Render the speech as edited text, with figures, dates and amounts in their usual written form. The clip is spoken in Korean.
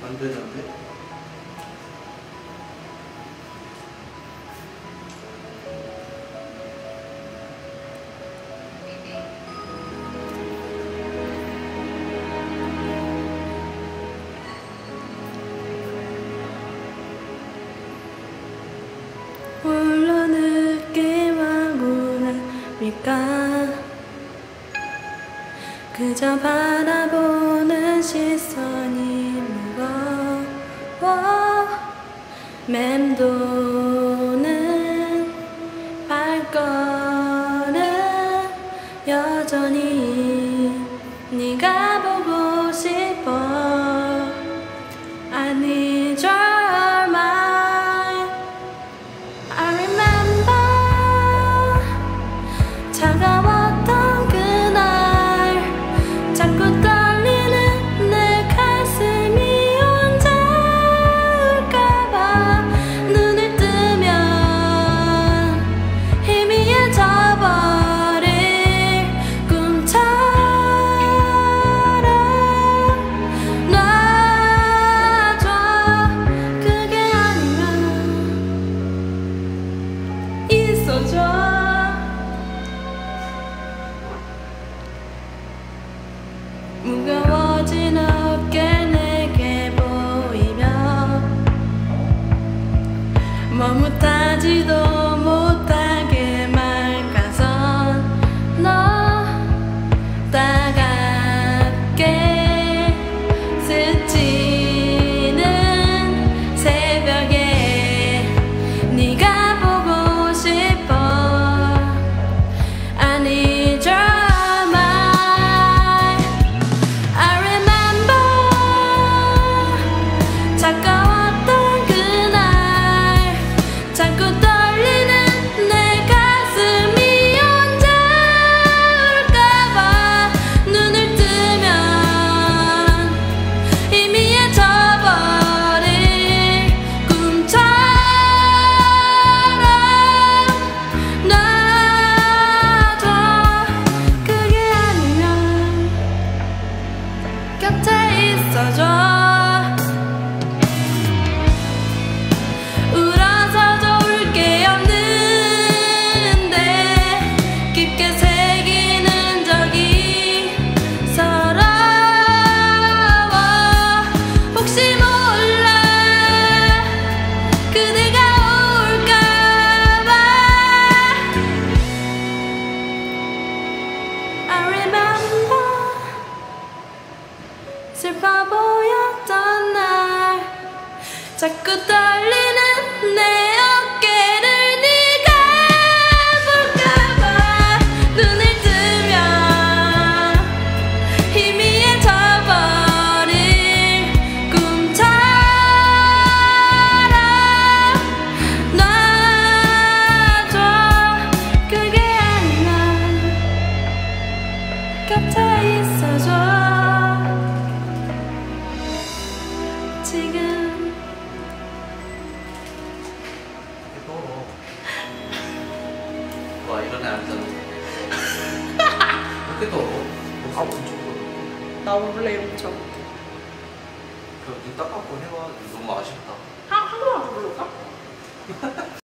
안 되는데? 홀로 느낌하고는 밀까 그저 바라보는 시선이 무거워 맴도는 발걸음 여전히 네가 보고 싶어 I need your mind I remember 차가웠던 그날 자꾸 떨리는 내 가슴이 언제 울까봐 눈을 뜨면 희미해져버릴 꿈처럼 놔줘 그게 아니면 있어줘 무거워진 어깨 내게 보이며 머뭇하지도 못하게 맑아선 너 따갑게 스치는 새벽에 네가 보고 싶어 I need your mind I remember 차가웠던 그날 자꾸 떨리는 내 가슴이 언제 울까봐 눈을 뜨면 희미해져버릴 꿈처럼 놔줘 그게 아니면 곁에 있어줘 울어서도 울 게 없는데 깊게 새기는 적이 서러워 혹시 몰라 그대가 올까봐 I remember 슬퍼 보였던 날 자꾸 떨리는 내 어깨를 네가 볼까봐 눈을 뜨면 희미해져버릴 꿈처럼 놔줘 그게 아니면 곁에 있어줘 지금 와, 이런 애 아니잖아. 이렇게 더워? 아, 엄청 더워. 나 원래 이렇게 쳐. 그럼 눈 딱 감고 해와. 너무 아쉽다. 한 번만 더 불러볼까?